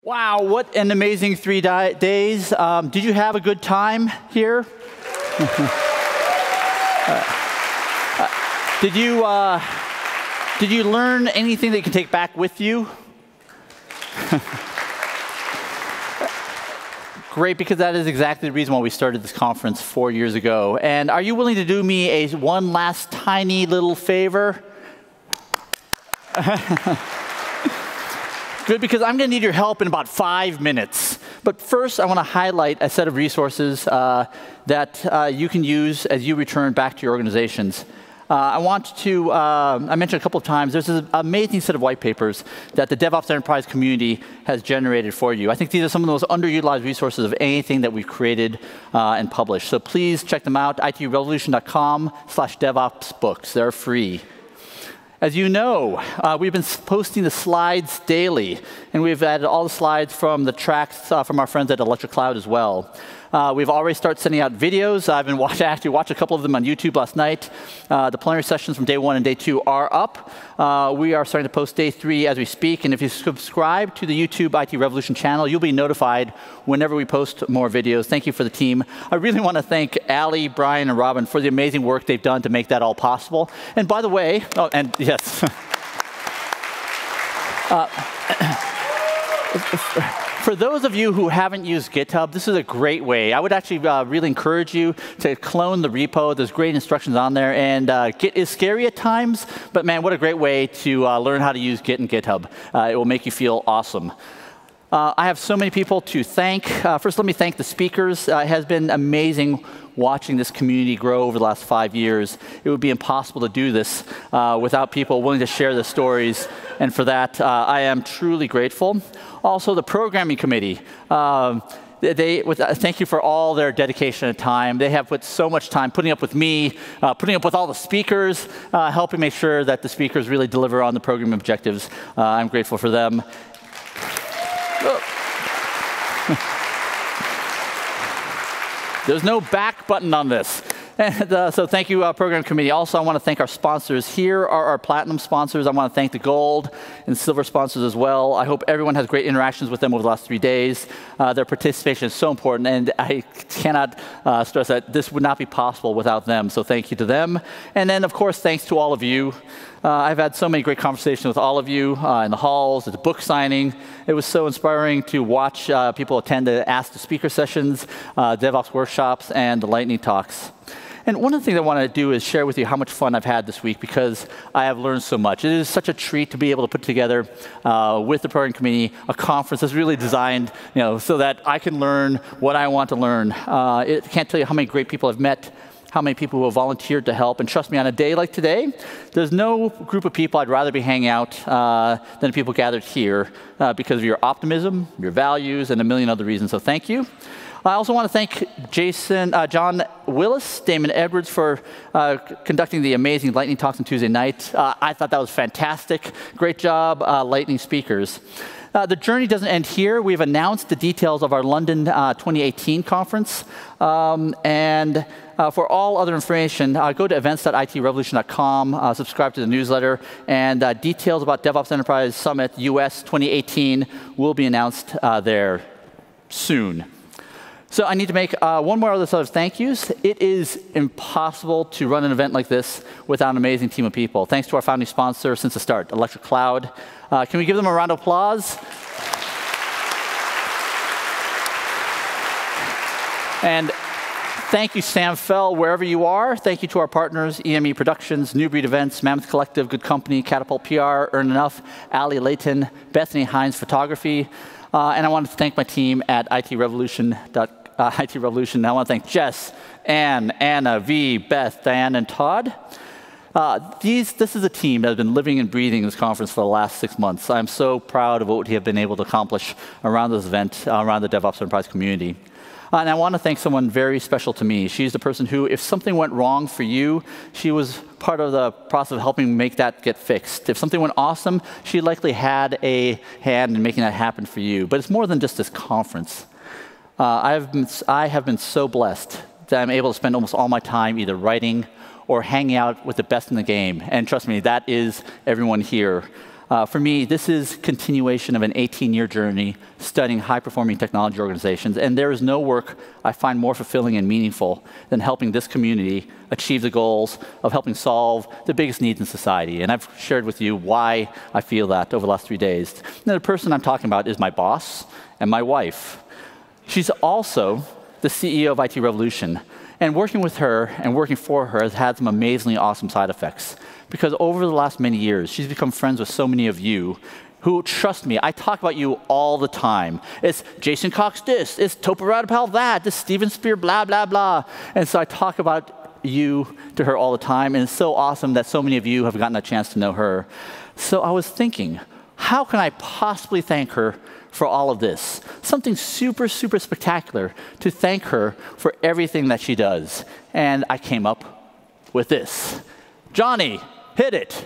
Wow, what an amazing 3 days. Did you have a good time here? Did you learn anything that you can take back with you? Great, because that is exactly the reason why we started this conference 4 years ago. And are you willing to do me one last tiny little favor? Good, because I'm going to need your help in about 5 minutes. But first, I want to highlight a set of resources that you can use as you return back to your organizations. I mentioned a couple of times, there's this amazing set of white papers that the DevOps Enterprise community has generated for you. I think these are some of the most underutilized resources of anything that we've created and published. So please check them out, itrevolution.com/DevOps books. They're free. As you know, we've been posting the slides daily, and we've added all the slides from the tracks from our friends at Electric Cloud as well. We've already started sending out videos. I've been actually watched a couple of them on YouTube last night. The plenary sessions from day 1 and day 2 are up. We are starting to post day 3 as we speak, and if you subscribe to the YouTube IT Revolution channel, you'll be notified whenever we post more videos. Thank you for the team. I really want to thank Ali, Brian, and Robin for the amazing work they've done to make that all possible. And by the way, yes. For those of you who haven't used GitHub, this is a great way. I would actually really encourage you to clone the repo. There's great instructions on there. And Git is scary at times, but man, what a great way to learn how to use Git and GitHub. It will make you feel awesome. I have so many people to thank. First, let me thank the speakers. It has been amazing watching this community grow over the last 5 years. It would be impossible to do this without people willing to share their stories. And for that, I am truly grateful. Also, the programming committee. Thank you for all their dedication and time. They have put so much time putting up with me, putting up with all the speakers, helping make sure that the speakers really deliver on the program objectives. I'm grateful for them. There's no back button on this. And, so thank you, Program Committee. Also, I want to thank our sponsors. Here are our platinum sponsors. I want to thank the gold and silver sponsors as well. I hope everyone has great interactions with them over the last 3 days. Their participation is so important, and I cannot stress that this would not be possible without them. So thank you to them. And then, of course, thanks to all of you. I've had so many great conversations with all of you in the halls, at the book signing. It was so inspiring to watch people attend the Ask the Speaker sessions, DevOps workshops, and the lightning talks. And one of the things I want to do is share with you how much fun I've had this week, because I have learned so much. It is such a treat to be able to put together with the program committee a conference that's really designed, so that I can learn what I want to learn. I can't tell you how many great people I've met, how many people who have volunteered to help. And trust me, on a day like today, there's no group of people I'd rather be hanging out than people gathered here because of your optimism, your values, and a million other reasons. So thank you. I also want to thank John Willis, Damon Edwards for conducting the amazing lightning talks on Tuesday night. I thought that was fantastic. Great job, lightning speakers. The journey doesn't end here. We've announced the details of our London 2018 conference. For all other information, go to events.itrevolution.com, subscribe to the newsletter, and details about DevOps Enterprise Summit US 2018 will be announced there soon. So I need to make one more other set of thank yous. It is impossible to run an event like this without an amazing team of people. Thanks to our founding sponsor since the start, Electric Cloud. Can we give them a round of applause? And thank you, Sam Fell, wherever you are. Thank you to our partners, EME Productions, New Breed Events, Mammoth Collective, Good Company, Catapult PR, Earn Enough, Ali Layton, Bethany Hines Photography. And I want to thank my team at IT Revolution. I want to thank Jess, Anne, Anna, V, Beth, Diane, and Todd. This is a team that has been living and breathing this conference for the last 6 months. I'm so proud of what we have been able to accomplish around this event, around the DevOps Enterprise community. And I want to thank someone very special to me. She's the person who, if something went wrong for you, she was part of the process of helping make that get fixed. If something went awesome, she likely had a hand in making that happen for you. But it's more than just this conference. I have been so blessed that I'm able to spend almost all my time either writing or hanging out with the best in the game. And trust me, that is everyone here. For me, this is continuation of an 18-year journey studying high-performing technology organizations, and there is no work I find more fulfilling and meaningful than helping this community achieve the goals of helping solve the biggest needs in society. And I've shared with you why I feel that over the last 3 days. Now, the person I'm talking about is my boss and my wife. She's also the CEO of IT Revolution, and working with her and working for her has had some amazingly awesome side effects. Because over the last many years, she's become friends with so many of you who, trust me, I talk about you all the time. It's Jason Cox this, it's Topa Radapal that, this Steven Spear blah, blah, blah. And so I talk about you to her all the time, and it's so awesome that so many of you have gotten a chance to know her. So I was thinking, how can I possibly thank her for all of this? Something super, super spectacular to thank her for everything that she does. And I came up with this. Johnny, hit it.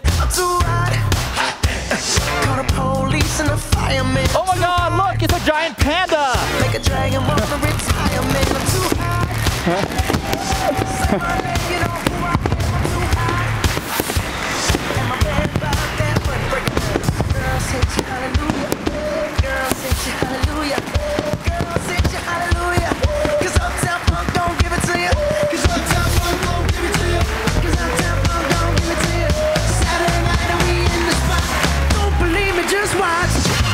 Oh my God, look, it's a giant panda. Make a dragon want to retire, man, I'm too high. Girl, sing hallelujah. Girl, sing hallelujah. Girl, sing hallelujah. 'Cause Uptown Funk don't give it to you. 'Cause Uptown Funk don't give it to you. 'Cause Uptown Funk don't give it to you. Saturday night and we in the spot. Don't believe me, just watch.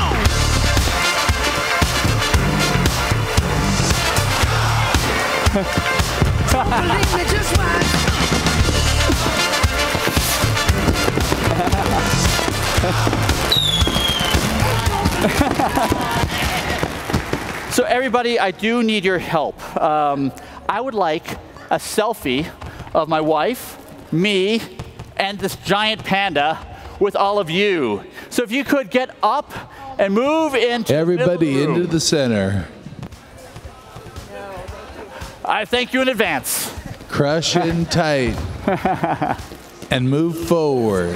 Don't believe me, just watch. So everybody, I do need your help. I would like a selfie of my wife, me, and this giant panda with all of you. So if you could get up and move into everybody into the center. I thank you in advance. Crush in tight and move forward.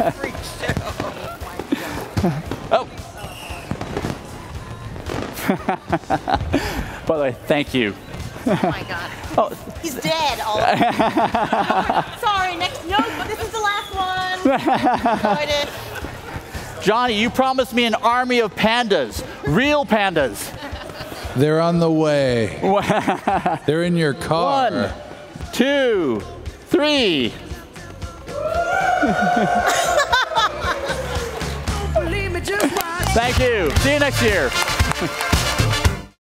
Oh. By the way, thank you. Oh my God. Oh. He's dead. Sorry, next. No, but this is the last one. Enjoyed it. Johnny, you promised me an army of pandas, real pandas. They're on the way. They're in your car. 1, 2, 3. Thank you. See you next year.